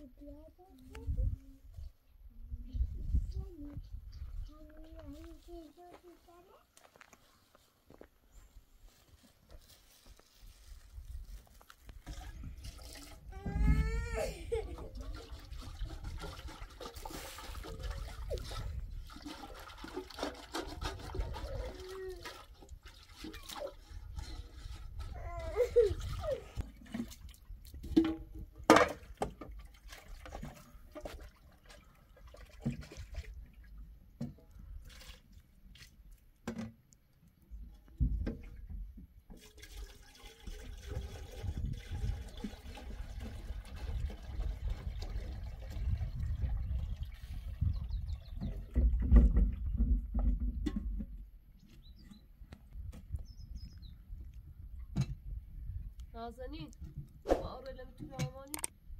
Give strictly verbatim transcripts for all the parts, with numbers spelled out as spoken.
نازنین ما آره لمیتونی آمانی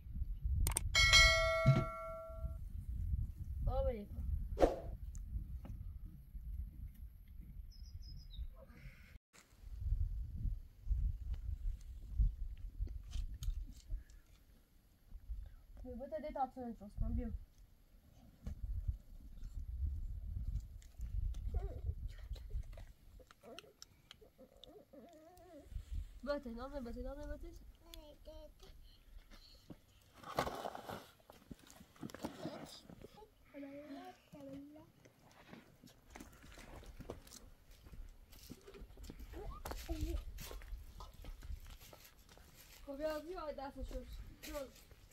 بابا یکم میبوده دیت آتونه درست کن بیو باته نازنین باته نازنین باته خب بیا بیا دستش شد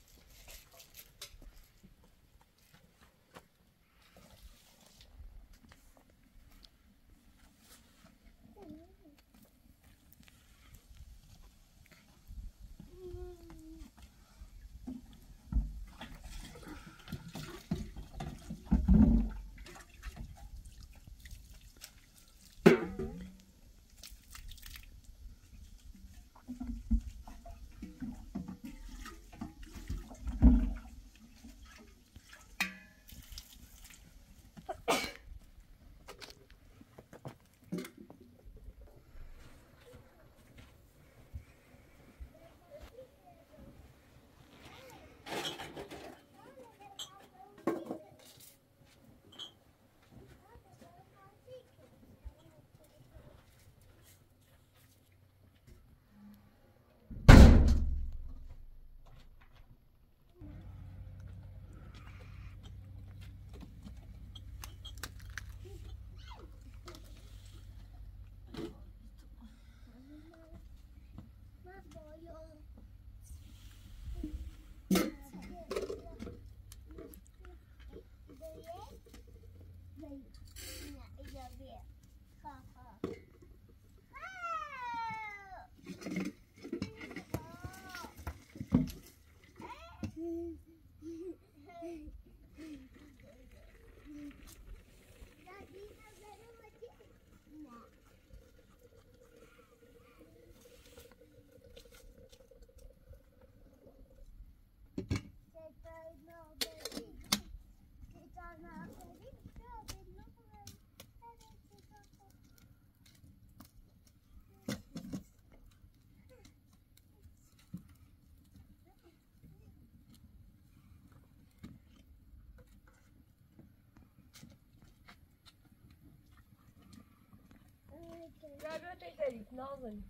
Ja, dat is niet. Nazen.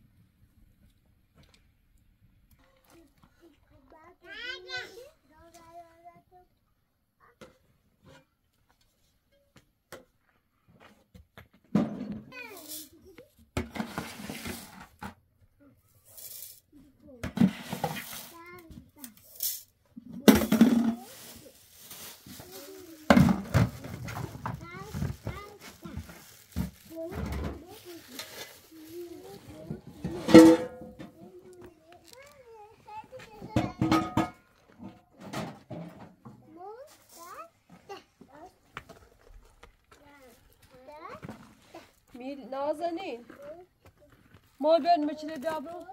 Nazanin. Mol ben meçhile diablo.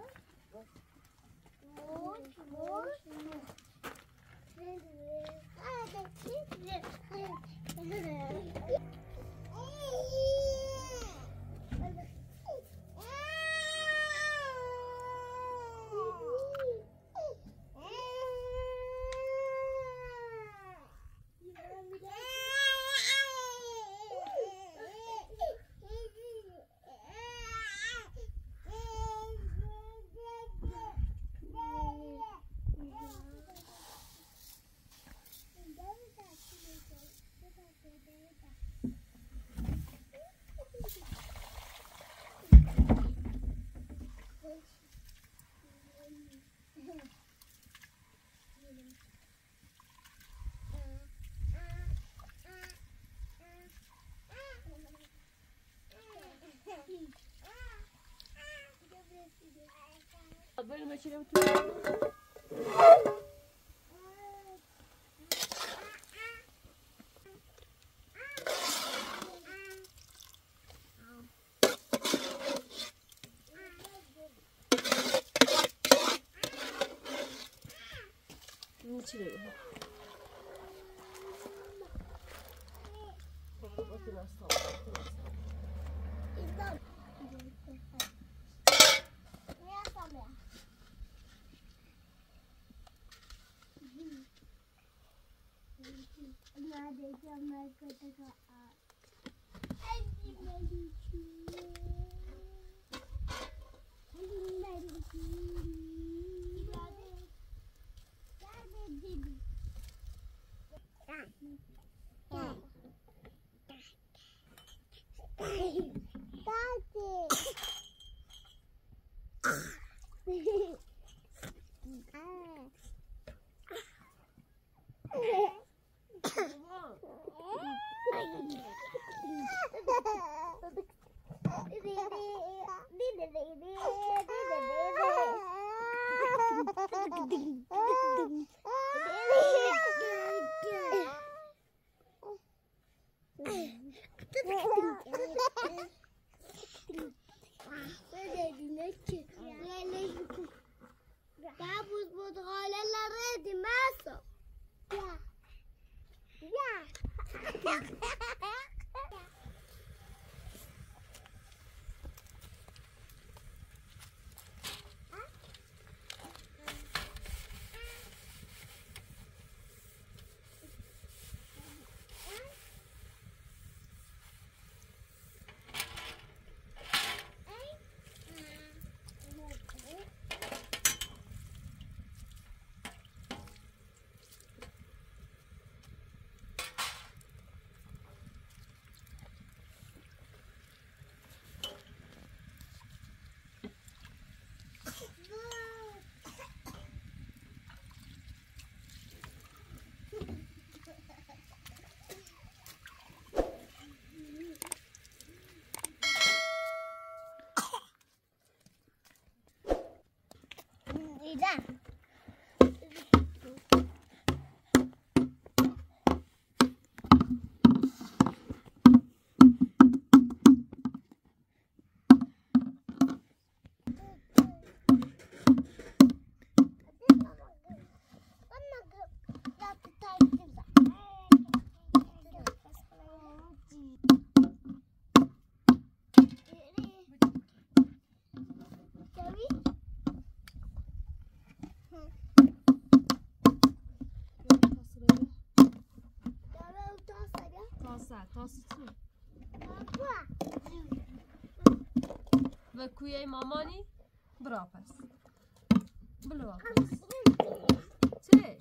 بریم بچینم تو چی بگیم دیدم و کویه مامانی برا پس بلوا پس چه؟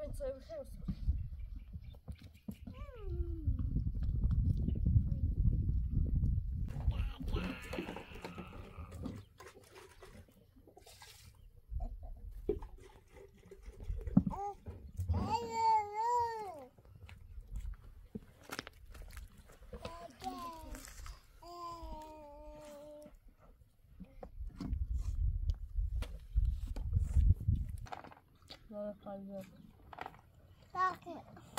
Moment, so we gaan. Böyle kalıyor. Bakın.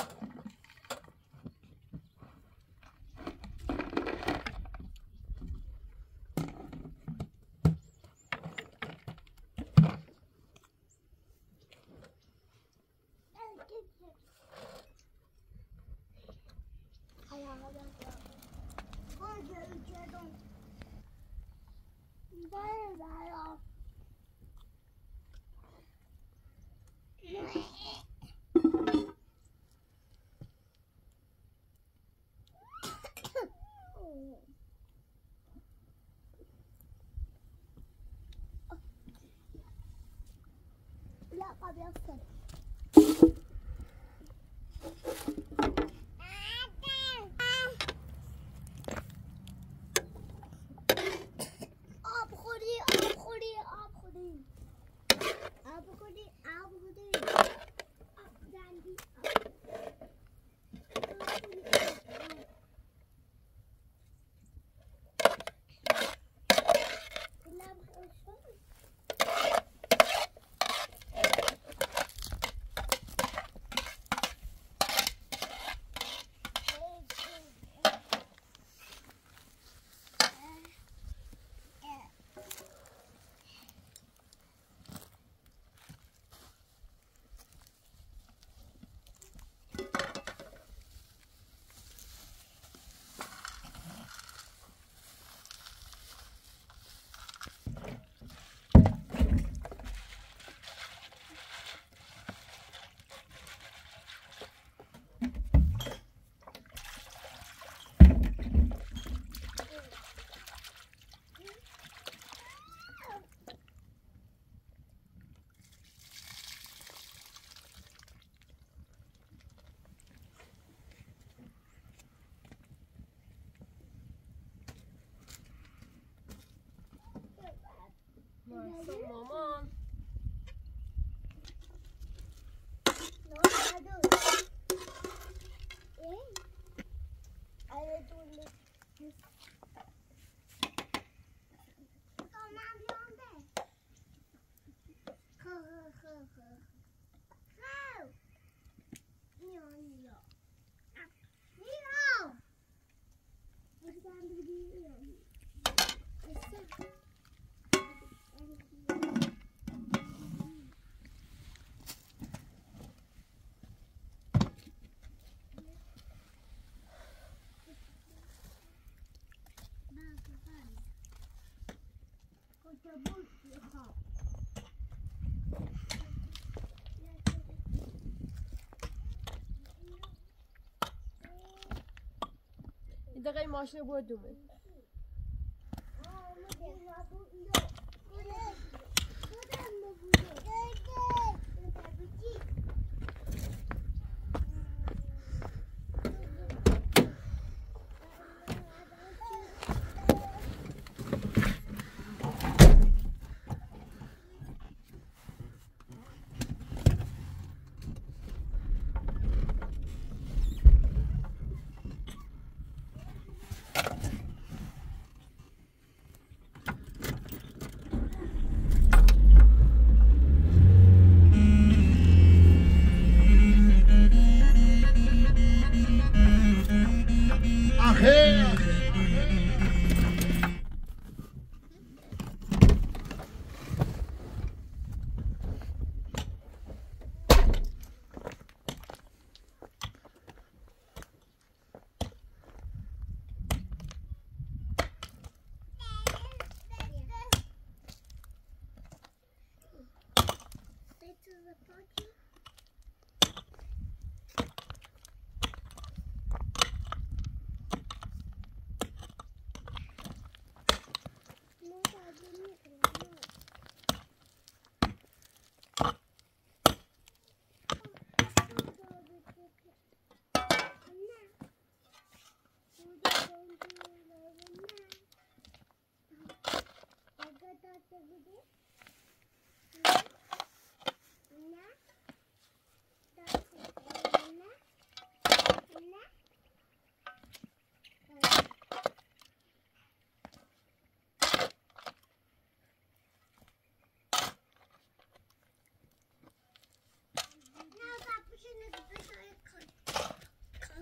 لا قبل أفصل آب خوری آب خوری آب خوری آب خوری آب خوری آب دندی Masa maman. No, I do. Eh? I do this. Kom aan, Blonde. Go, go, go, go. Go. Nio, Nio. Nio. Ik ga aan de Nio. Is dat? Iedereen machine wordt doen.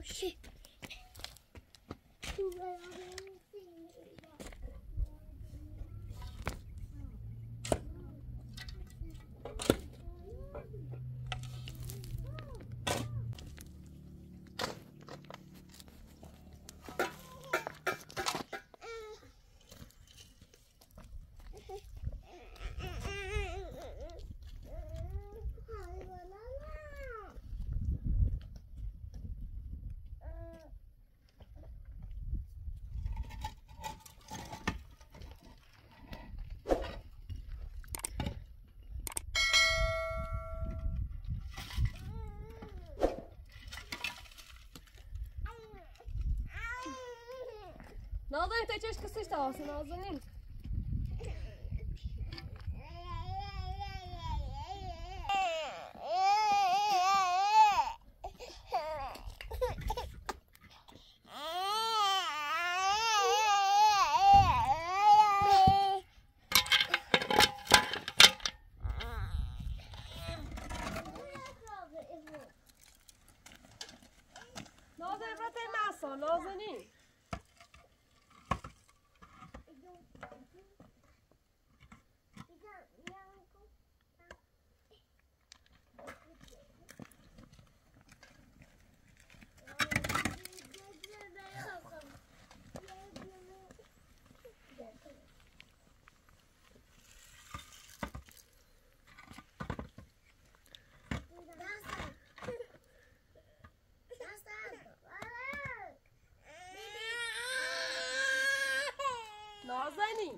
shit. نازنین تو چش کسیش تاوسی نازنین نازنین برات مسا نازنین نازنین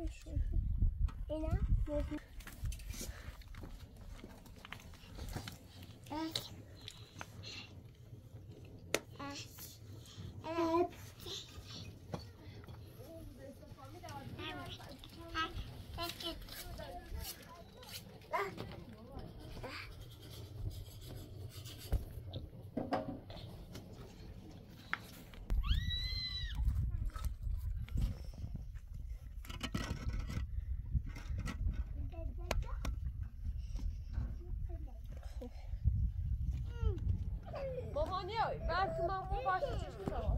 اینا مامانیای بلکه من خوب باشه چشم شما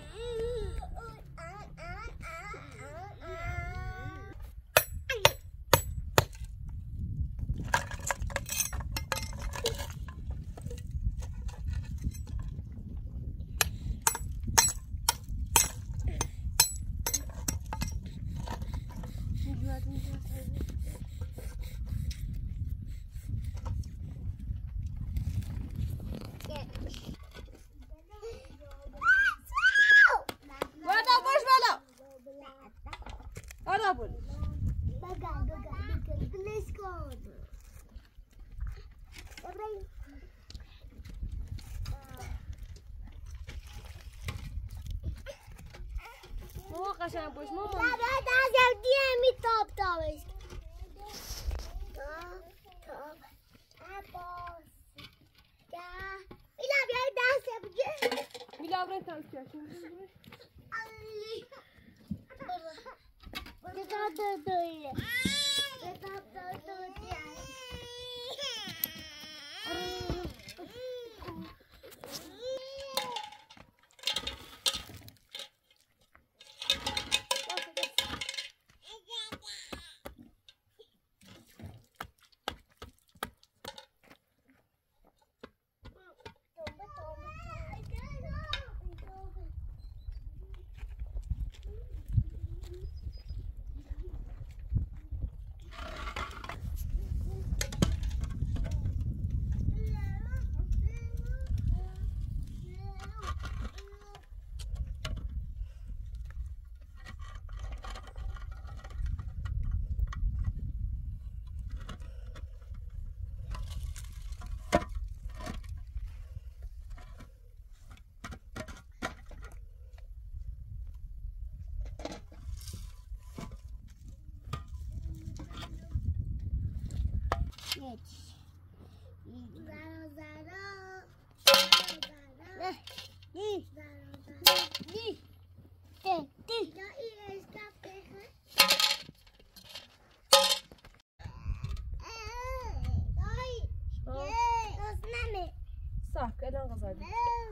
ماما قشنگ باش ماما بابا دازم دیمی تاب تابش تاب تاب عباس دا میلا بیای دست بگیر میلا برای تاک کشیم بگاه دو دویه بگاه دو دویه زارا زارا زارا نی نی تی تی یا این اسکاپ دای دوست نمی ساک الان غزالی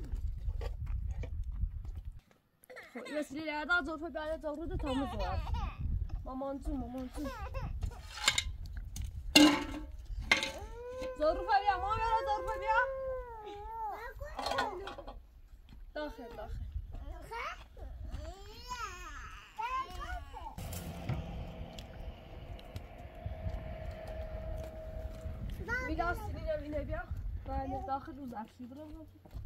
مثلی لعدا زورفه بیاده زورده تامو زور مامان جون مامان جون زورفه بیا مامان بیا زورفه بیا داخل داخل میلا سیلین هم اینه بیا باید داخل روز افشی برو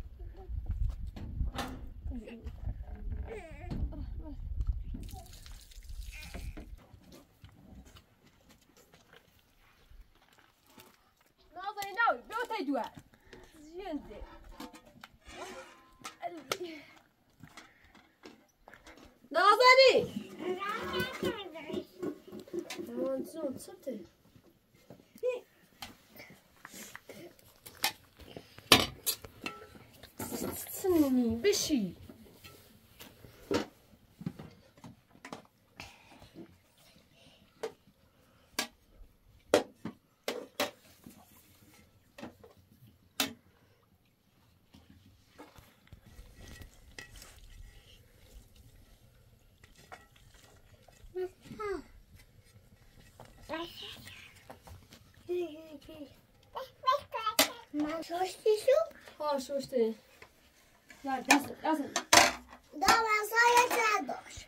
نازنین ناوی بیا تای دوار زینده نازنین مامان جون چته سنی بشی من شوشتیشو ها شوشته یا دست دست دارم سایه نداشت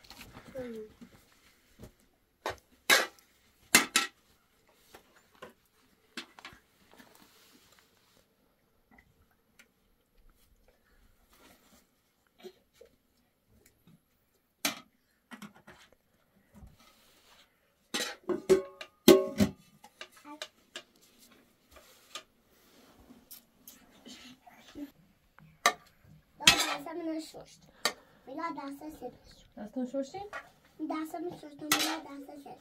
من ششتم میلاد دست سرش دستون شوشیم؟ دستم ششتم میلاد دست سرش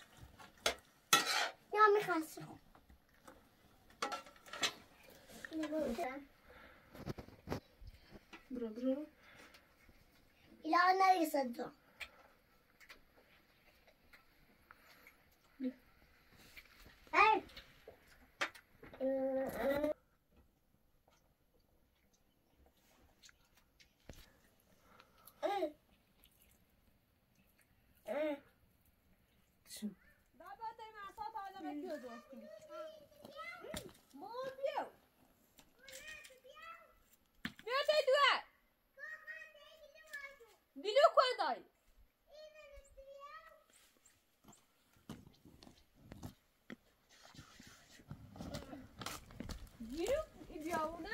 یا میخواستی خون برو برو ایلا نریسد تو ای بابا تای مسا تا حالا بکیو دوست کنی مامان بیو بیا تای دوه دیلو کن دای دیلو بیاونه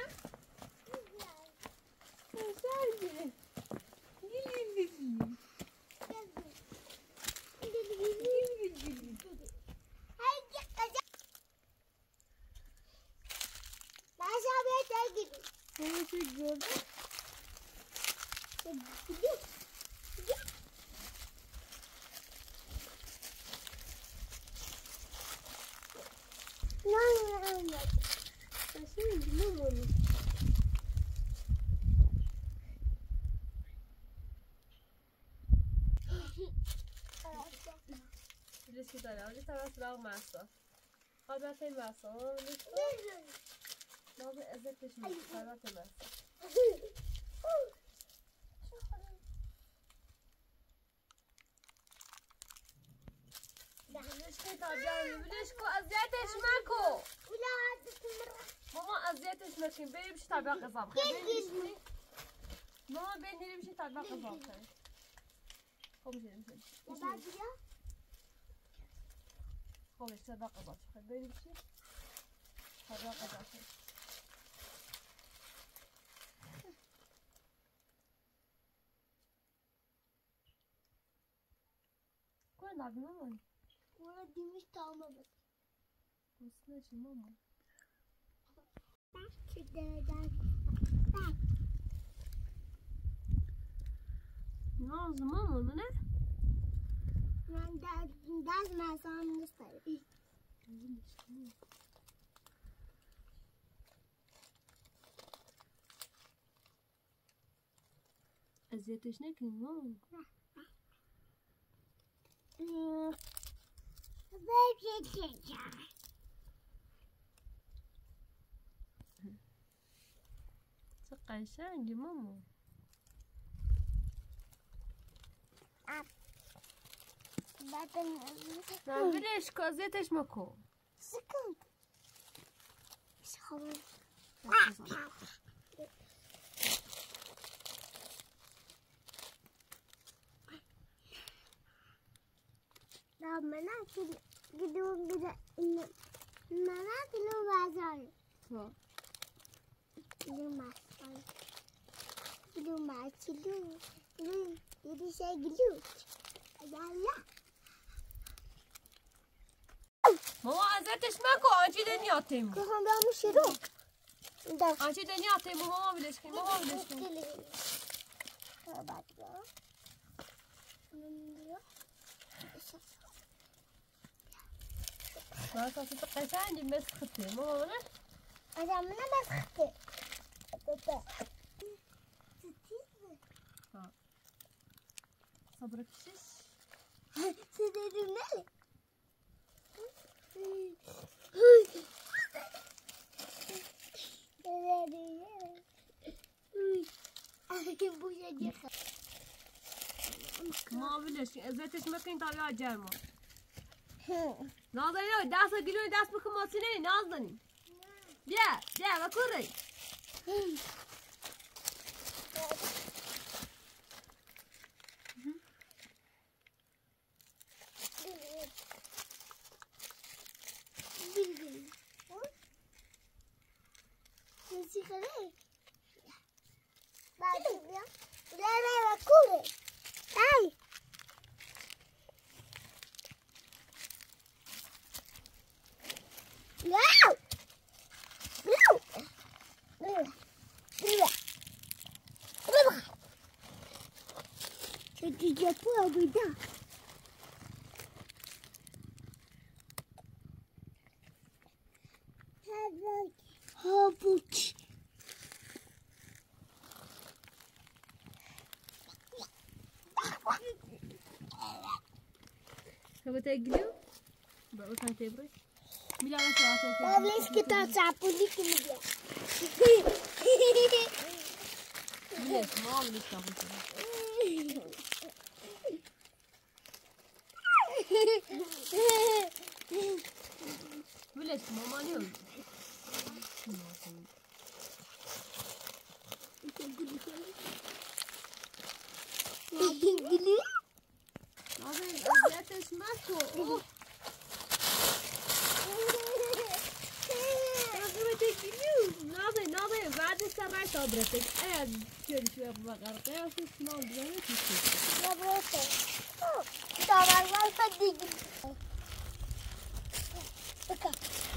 سرگه دیلی دیلی Nasıl gördün? Riski dare, oggi sarà solo un masso. Oggi sei il masso, non lo so. No, è sempre smith, sarà il masso. Riski tabiam, riski aziyetش مکو. ماما aziyetش مکن، بریم چی طبیعه قضام خیلی. ماما بریم چی طبیعه قضام خیلی. خب میشیم میشیم. خب اشتر باقی باش خیلی بریم چی؟ خب باقی باش کن نبی مامان Ora demiş tamam bak. Nasıl ne şimdi mama? Bak şuradan. Bak. Nazlı mama ne? Ben de ders mesanını isterim. Aziyetش نکنیم مامان. چه قشنگی ماما. نه ولش کن اذیتش مکن. سکون. شخوار. نه من اصلا گدوم گدا من اصلا بازار. ها. گدوم ماسال. گدوم ماسیلو. یه şey گلو. یالا. ماما اذیتش مکن آنچه دنیا تیم. که هم بیام شروع. آنچه دنیا تیم ماما ولش کن ماما ولش کن. بعد بیا. بیا. ما كنت قشنجي مسختي ماما ولا؟ أنا من مسختي. ها. صبرك شش. سيدي مالك. ما بلش ازتش مكين طالع جرمه. نازنین دست گیرونی دست بکن ماسینه نازنین بیا بیا و کوری چی خیلی بعد بیا بیا و کوری ای No! No! No! No! دیگه پو بیدا ها بود Hebben we het glue? We gaan het even. Milad is wel zo. Pavlis que tá sapuli que me deu. Milad, mal niet kan Milad, mama ne oldu? Glue? Abi, ateş mako. ناظر ناظر بعد السبع صبرتك انا شوي شوي بغرقه وفي سمال بزنه تشوف يا بروتو طبعا ما بدي بكا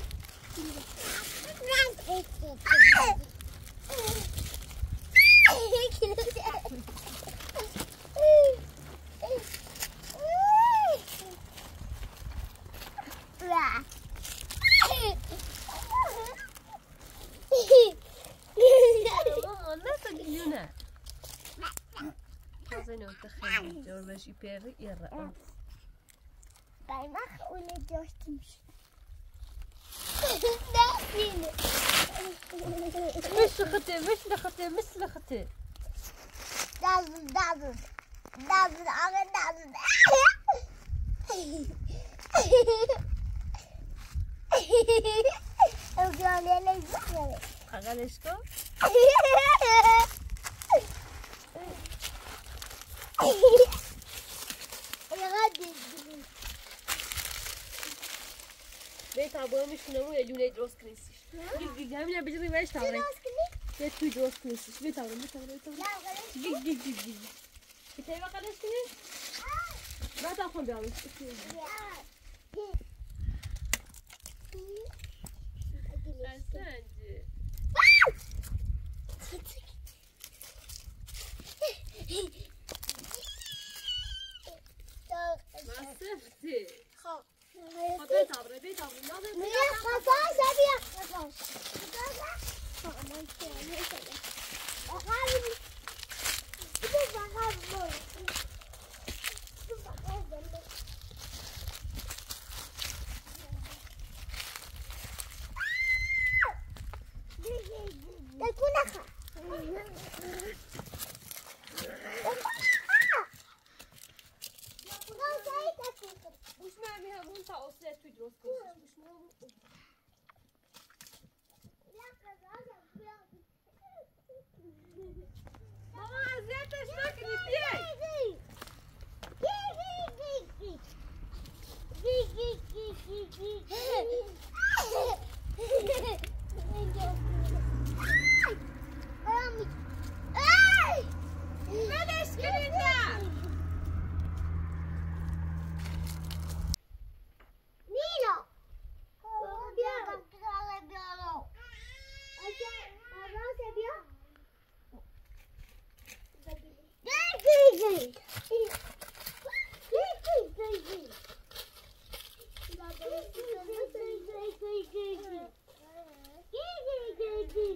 يونا حظنا وتخيل جور بشي بيري يرى دايما خولي جوشتمش دافين مش لختي مش لختي مش لختي دازل دازل دازل انا دازل اوغالي لي زعلي خغلشكو يا غادي بيت ابوه مش نمو يجوني دروس كريسيش جيج همينه بجري باش تاوري بيت توي دروس كريسيش بيت تاوري بيت تاوري بيت تاوري جيج جيج جيج جيج بتاعي ما قدرش كني ما تاخذ بالك استنجي ما سفتي خا بيت عبري بيت عبري ناظر ميا خلاص ابي خلاص ما يصير اخاف شوف اخاف شوف اخاف تكون اخا وش معمي هبون تا أصلي توي دروس كريسيش وش معمي ماما عزيتش ناكني فيك مالش كلنا Milo. Bien. Bien. ¿Atrás se vio? Gay, gay, gay. Gay, gay, gay, gay. Gay, gay, gay, gay, gay, gay. Gay, gay, gay, gay.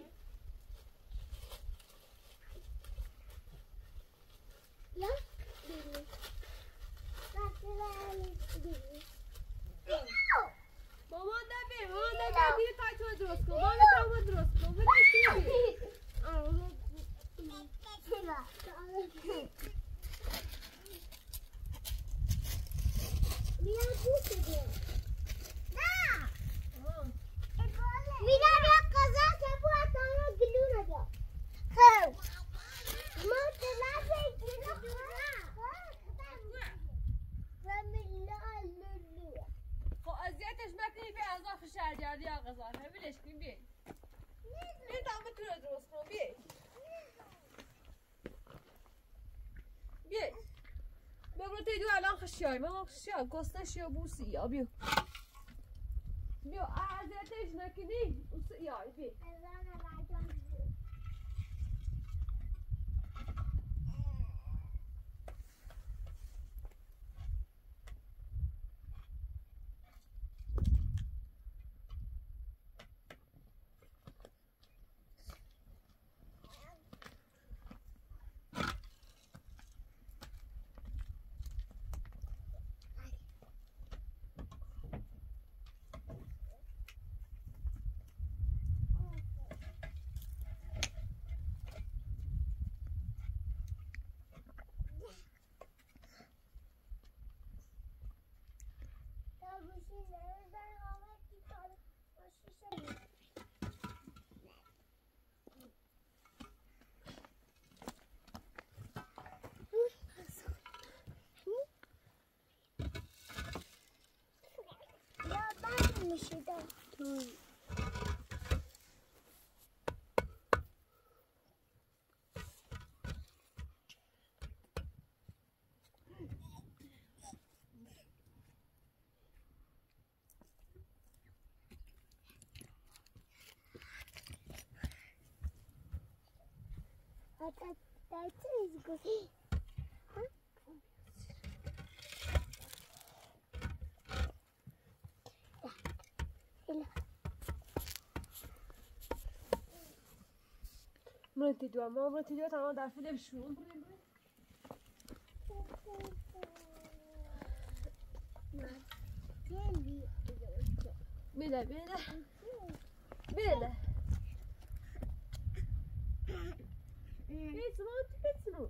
Ya. ماما دبی ماما دبی بیا تا تو درست کن ماما تا درست کن بیا Mira justo bien. ¡Ah! Mira la casa se fue a todo el glue yo. ¡Hey! ¡No te la ve glue! خب اذیتش نکنی بیا از آخر شهرگردی آقا ولش کن بیا بیا تا تو رو درست کن بیا بیا بگو تیدو الان خشیای من خشیای گستش یا بوسی یا بیا بیا اذیتش نکنی یا بیا That, that is good. Huh? مرتی دو اما مرتی دو تمام در فیلم شروع بله بله بله It's not, it's not.